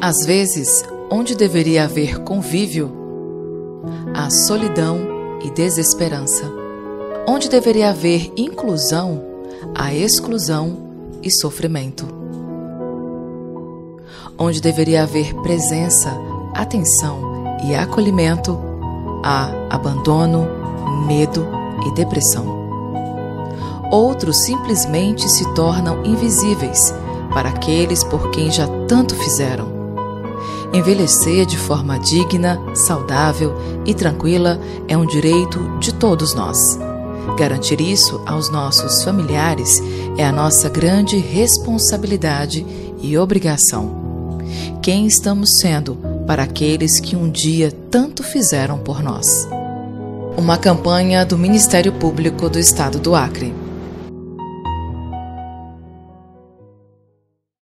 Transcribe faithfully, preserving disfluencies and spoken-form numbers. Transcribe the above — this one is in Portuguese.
Às vezes, onde deveria haver convívio, há solidão e desesperança. Onde deveria haver inclusão, há exclusão e sofrimento. Onde deveria haver presença, atenção e acolhimento, há abandono, medo e depressão. Outros simplesmente se tornam invisíveis para aqueles por quem já tanto fizeram. Envelhecer de forma digna, saudável e tranquila é um direito de todos nós. Garantir isso aos nossos familiares é a nossa grande responsabilidade e obrigação. Quem estamos sendo para aqueles que um dia tanto fizeram por nós? Uma campanha do Ministério Público do Estado do Acre.